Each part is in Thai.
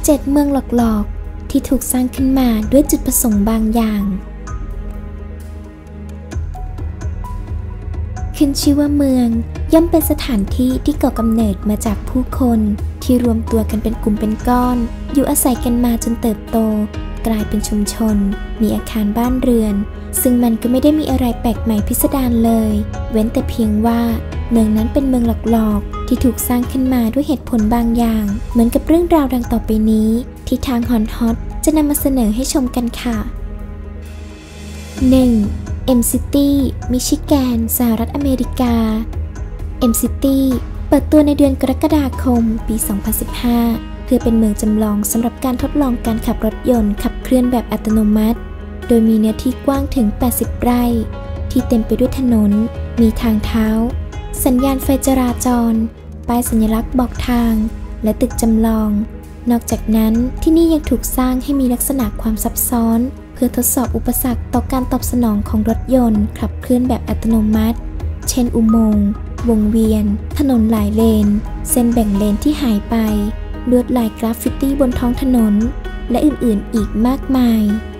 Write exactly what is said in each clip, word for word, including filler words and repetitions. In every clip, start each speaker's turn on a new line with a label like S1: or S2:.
S1: เจ็ดเมืองหลอกๆที่ถูกสร้างขึ้นมาด้วยจุดประสงค์บางอย่างขึ้นชื่อว่าเมืองย่อมเป็นสถานที่ที่ก่อกำเนิดมาจากผู้คนที่รวมตัวกันเป็นกลุ่มเป็นก้อนอยู่อาศัยกันมาจนเติบโตกลายเป็นชุมชนมีอาคารบ้านเรือนซึ่งมันก็ไม่ได้มีอะไรแปลกใหม่พิสดารเลยเว้นแต่เพียงว่าเมืองนั้นเป็นเมืองหลอกๆที่ถูกสร้างขึ้นมาด้วยเหตุผลบางอย่างเหมือนกับเรื่องราวดังต่อไปนี้ที่ทางฮอนฮอตจะนำมาเสนอให้ชมกันค่ะ หนึ่ง. เอ็ม ซิตี้ มิชิแกน สหรัฐอเมริกา เอ็ม ซิตี้ เปิดตัวในเดือนกรกฎาคม ปี สองพันสิบห้า เพื่อเป็นเมืองจำลองสำหรับการทดลองการขับรถยนต์ขับเคลื่อนแบบอัตโนมัติโดยมีเนื้อที่กว้างถึง แปดสิบ ไร่ ที่เต็มไปด้วยถนน มีทางเท้า สัญญาณไฟจราจร ป้ายสัญลักษณ์บอกทาง และตึกจำลอง นอกจากนั้นที่นี่ยังถูกสร้างให้มีลักษณะความซับซ้อนเพื่อทดสอบอุปสรรคต่อการตอบสนองของรถยนต์ขับเคลื่อนแบบอัตโนมัติ เช่นอุโมงค์ วงเวียน ถนนหลายเลน เส้นแบ่งเลนที่หายไป ลวดลายกราฟฟิตี้บนท้องถนน และอื่นๆอีกมากมาย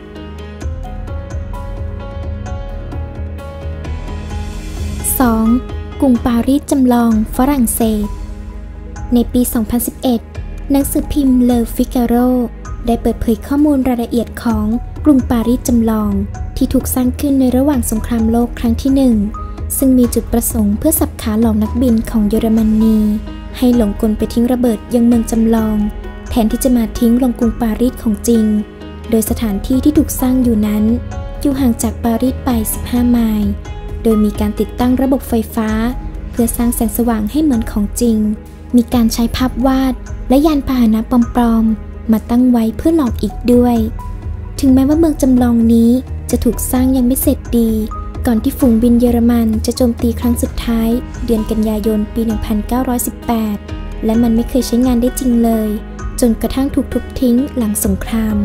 S1: สอง. กรุงปารีสจำลองฝรั่งเศสในปี สองพันสิบเอ็ด หนังสือพิมพ์เลอฟิกาโรได้เปิดเผยข้อมูลรายละเอียดของกรุงปารีสจำลองที่ถูกสร้างขึ้นในระหว่างสงครามโลกครั้งที่หนึ่งซึ่งมีจุดประสงค์เพื่อสับขาหลอกนักบินของเยอรมนีให้หลงกลไปทิ้งระเบิดยังเมืองจำลองแทนที่จะมาทิ้งลงกรุงปารีสของจริงโดยสถานที่ที่ถูกสร้างอยู่นั้นอยู่ห่างจากปารีสไปสิบห้าไมล์โดยมีการติดตั้งระบบไฟฟ้าเพื่อสร้างแสงสว่างให้เหมือนของจริงมีการใช้ภาพวาดและยานพาหนะปลอมๆมาตั้งไว้เพื่อหลอกอีกด้วยถึงแม้ว่าเมืองจำลองนี้จะถูกสร้างยังไม่เสร็จดีก่อนที่ฝูงบินเยอรมันจะโจมตีครั้งสุดท้ายเดือนกันยายนปี หนึ่งพันเก้าร้อยสิบแปด และมันไม่เคยใช้งานได้จริงเลยจนกระทั่งถูกทุบทิ้งหลังสงคราม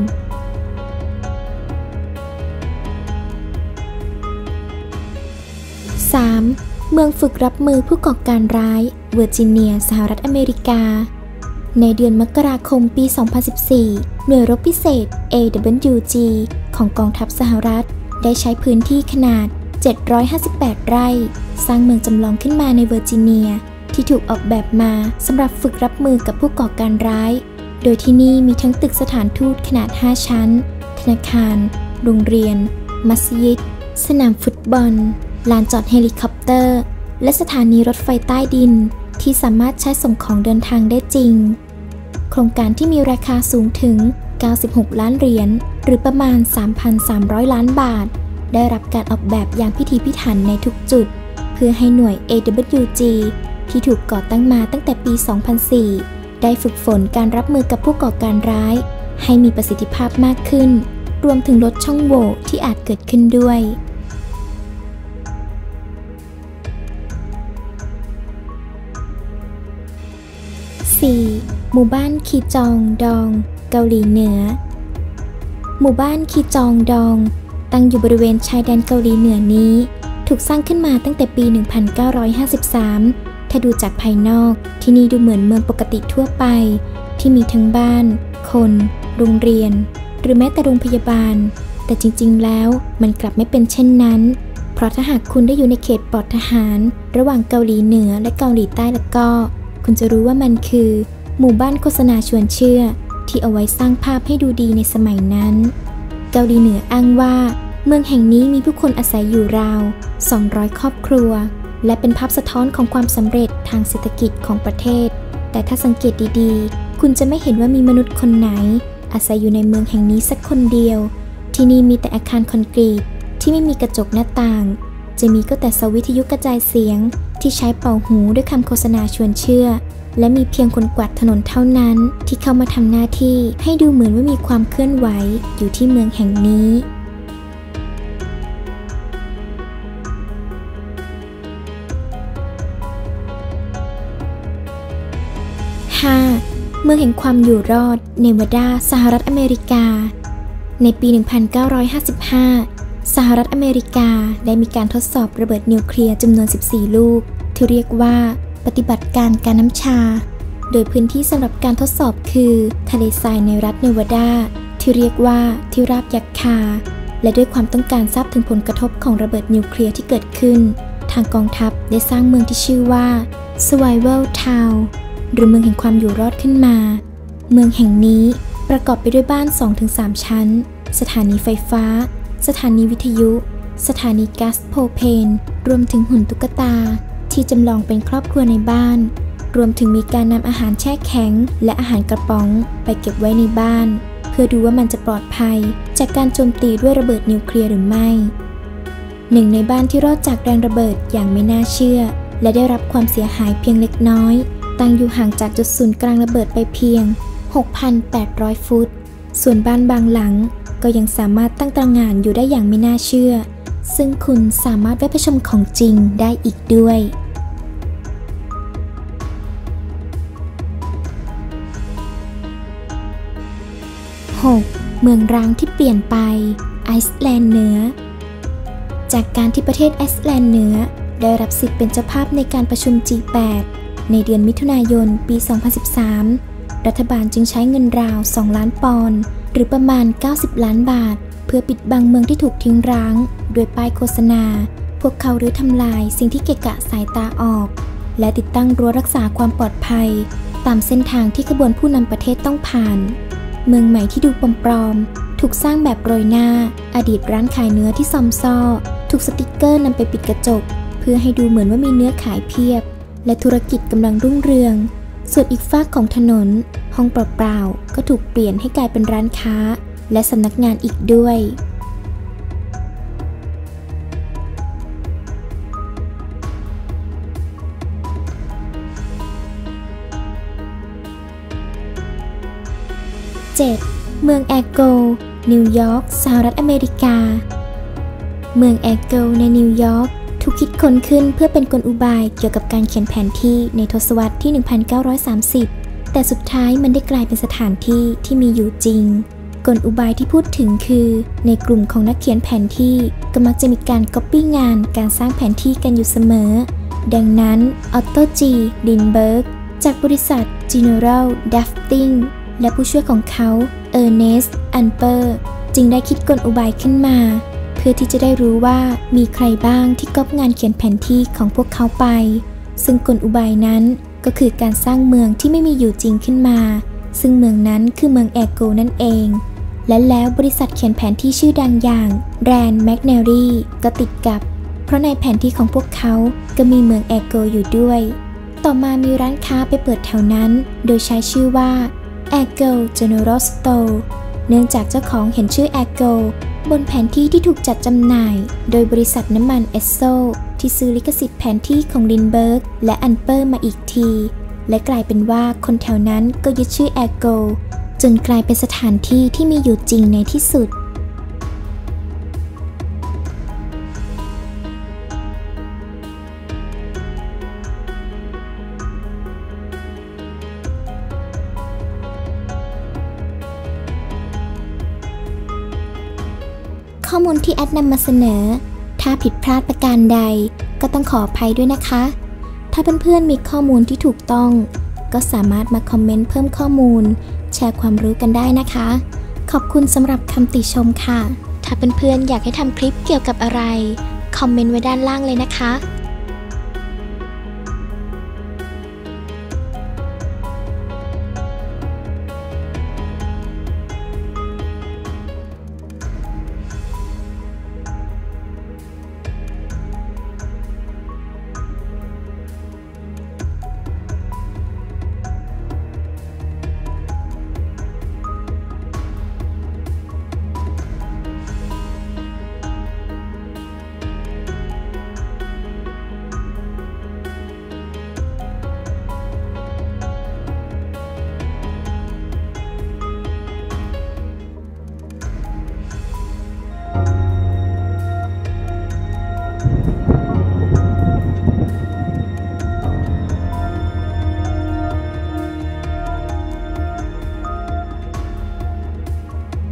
S1: สาม. เมืองฝึกรับมือผู้ก่อการร้ายเวอร์จิเนียสหรัฐอเมริกาในเดือนมกราคมปี สองพันสิบสี่ หน่วยรบพิเศษ เอ ดับเบิลยู จี ของกองทัพสหรัฐได้ใช้พื้นที่ขนาด เจ็ดร้อยห้าสิบแปด ไร่สร้างเมืองจำลองขึ้นมาในเวอร์จิเนียที่ถูกออกแบบมาสำหรับฝึกรับมือกับผู้ก่อการร้ายโดยที่นี่มีทั้งตึกสถานทูตขนาด ห้า ชั้นธนาคารโรงเรียนมัสยิดสนามฟุตบอลลานจอดเฮลิคอปเตอร์และสถานีรถไฟใต้ดินที่สามารถใช้ส่งของเดินทางได้จริงโครงการที่มีราคาสูงถึงเก้าสิบหกล้านเหรียญหรือประมาณ สามพันสามร้อย ล้านบาทได้รับการออกแบบอย่างพิถีพิถันในทุกจุดเพื่อให้หน่วย เอ ดับเบิลยู จี ที่ถูกก่อตั้งมาตั้งแต่ปี สองพันสี่ ได้ฝึกฝนการรับมือกับผู้ก่อการร้ายให้มีประสิทธิภาพมากขึ้นรวมถึงลดช่องโหว่ที่อาจเกิดขึ้นด้วยสี่. หมู่บ้านคีจองดองเกาหลีเหนือหมู่บ้านคีจองดองตั้งอยู่บริเวณชายแดนเกาหลีเหนือนี้ถูกสร้างขึ้นมาตั้งแต่ปี หนึ่งพันเก้าร้อยห้าสิบสาม ถ้าดูจากภายนอกที่นี่ดูเหมือนเมืองปกติทั่วไปที่มีทั้งบ้านคนโรงเรียนหรือแม้แต่โรงพยาบาลแต่จริงๆแล้วมันกลับไม่เป็นเช่นนั้นเพราะถ้าหากคุณได้อยู่ในเขตปลอดทหารระหว่างเกาหลีเหนือและเกาหลีใต้แล้วก็คุณจะรู้ว่ามันคือหมู่บ้านโฆษณาชวนเชื่อที่เอาไว้สร้างภาพให้ดูดีในสมัยนั้นเกาหลีเหนืออ้างว่าเมืองแห่งนี้มีผู้คนอาศัยอยู่ราวสองร้อยครอบครัวและเป็นภาพสะท้อนของความสำเร็จทางเศรษฐกิจของประเทศแต่ถ้าสังเกตดีๆคุณจะไม่เห็นว่ามีมนุษย์คนไหนอาศัยอยู่ในเมืองแห่งนี้สักคนเดียวที่นี่มีแต่อาคารคอนกรีตที่ไม่มีกระจกหน้าต่างจะมีก็แต่เสาวิทยุกระจายเสียงที่ใช้เป่าหูด้วยคำโฆษณาชวนเชื่อและมีเพียงคนกวาดถนนเท่านั้นที่เข้ามาทำหน้าที่ให้ดูเหมือนว่ามีความเคลื่อนไหวอยู่ที่เมืองแห่งนี้ห้า. เมืองแห่งความอยู่รอดเนวาดาสหรัฐอเมริกาในปี หนึ่งพันเก้าร้อยห้าสิบห้า สหรัฐอเมริกาได้มีการทดสอบระเบิดนิวเคลียร์จำนวนสิบสี่ลูกที่เรียกว่าปฏิบัติการการน้ำชาโดยพื้นที่สำหรับการทดสอบคือทะเลทรายในรัฐเนวาดาที่เรียกว่าที่ราบยักษ์คาและด้วยความต้องการทราบถึงผลกระทบของระเบิดนิวเคลียร์ที่เกิดขึ้นทางกองทัพได้สร้างเมืองที่ชื่อว่า Survival Town หรือเมืองแห่งความอยู่รอดขึ้นมาเมืองแห่งนี้ประกอบไปด้วยบ้าน สองถึงสาม ชั้นสถานีไฟฟ้าสถานีวิทยุสถานีก๊าซโพเพนรวมถึงหุ่นตุ๊กตาที่จำลองเป็นครอบครัวในบ้านรวมถึงมีการนำอาหารแช่แข็งและอาหารกระป๋องไปเก็บไว้ในบ้านเพื่อดูว่ามันจะปลอดภัยจากการโจมตีด้วยระเบิดนิวเคลียร์หรือไม่หนึ่งในบ้านที่รอดจากแรงระเบิดอย่างไม่น่าเชื่อและได้รับความเสียหายเพียงเล็กน้อยตั้งอยู่ห่างจากจุดศูนย์กลางระเบิดไปเพียง หกพันแปดร้อย ฟุตส่วนบ้านบางหลังก็ยังสามารถตั้งตระหง่านอยู่ได้อย่างไม่น่าเชื่อซึ่งคุณสามารถแวะไปชมของจริงได้อีกด้วยหกเมืองร้างที่เปลี่ยนไปไอซ์แลนด์เหนือจากการที่ประเทศไอซ์แลนด์เหนือได้รับสิทธิ์เป็นเจ้าภาพในการประชุม จี แปด ในเดือนมิถุนายนปี สองพันสิบสาม รัฐบาลจึงใช้เงินราว สอง ล้านปอนด์หรือประมาณ เก้าสิบ ล้านบาทเพื่อปิดบังเมืองที่ถูกทิ้งร้างด้วยป้ายโฆษณาพวกเขารื้อทำลายสิ่งที่เกะกะสายตาออกและติดตั้งรั้วรักษาความปลอดภัยตามเส้นทางที่ขบวนผู้นำประเทศต้องผ่านเมืองใหม่ที่ดูปลอมๆถูกสร้างแบบโรยหน้าอดีตร้านขายเนื้อที่ซอมซ่อถูกสติกเกอร์นำไปปิดกระจกเพื่อให้ดูเหมือนว่ามีเนื้อขายเพียบและธุรกิจกำลังรุ่งเรืองส่วนอีกฝากของถนนห้องเปล่าๆก็ถูกเปลี่ยนให้กลายเป็นร้านค้าและสำนักงานอีกด้วยเจ็ดเมืองแอโกนิวยอร์กสหรัฐอเมริกาเมืองแอโกในนิวยอร์กถูกคิดค้นขึ้นเพื่อเป็นกลอุบายเกี่ยวกับการเขียนแผนที่ในทศวรรษที่ หนึ่งพันเก้าร้อยสามสิบ แต่สุดท้ายมันได้กลายเป็นสถานที่ที่มีอยู่จริงกลอุบายที่พูดถึงคือในกลุ่มของนักเขียนแผนที่ก็มักจะมีการก๊อปปี้งานการสร้างแผนที่กันอยู่เสมอดังนั้นออตโต จี ลินเบิร์กจากบริษัท General Drafting และผู้ช่วยของเขาเออร์เนสต์ อันเปอร์จึงได้คิดกลอุบายขึ้นมาเพื่อที่จะได้รู้ว่ามีใครบ้างที่ก๊อปงานเขียนแผนที่ของพวกเขาไปซึ่งกลอุบายนั้นก็คือการสร้างเมืองที่ไม่มีอยู่จริงขึ้นมาซึ่งเมืองนั้นคือเมืองแอโกนั่นเองและแล้วบริษัทเขียนแผนที่ชื่อดังอย่างแรนด์ แมคแนรี่ก็ติดกับเพราะในแผนที่ของพวกเขาก็มีเมืองแอโกอยู่ด้วยต่อมามีร้านค้าไปเปิดแถวนั้นโดยใช้ชื่อว่าแอโก General Store เนื่องจากเจ้าของเห็นชื่อแอโกบนแผนที่ที่ถูกจัดจำหน่ายโดยบริษัทน้ำมันเอสโซที่ซื้อลิขสิทธิ์แผนที่ของลินเบิร์กและอันเปอร์มาอีกทีและกลายเป็นว่าคนแถวนั้นก็ยึดชื่อแอโกจนกลายเป็นสถานที่ที่มีอยู่จริงในที่สุดข้อมูลที่แอดนำมาเสนอถ้าผิดพลาดประการใดก็ต้องขออภัยด้วยนะคะถ้าเพื่อนๆมีข้อมูลที่ถูกต้องก็สามารถมาคอมเมนต์เพิ่มข้อมูลแชร์ความรู้กันได้นะคะขอบคุณสำหรับคำติชมค่ะถ้าเพื่อนๆอยากให้ทำคลิปเกี่ยวกับอะไรคอมเมนต์ไว้ด้านล่างเลยนะคะ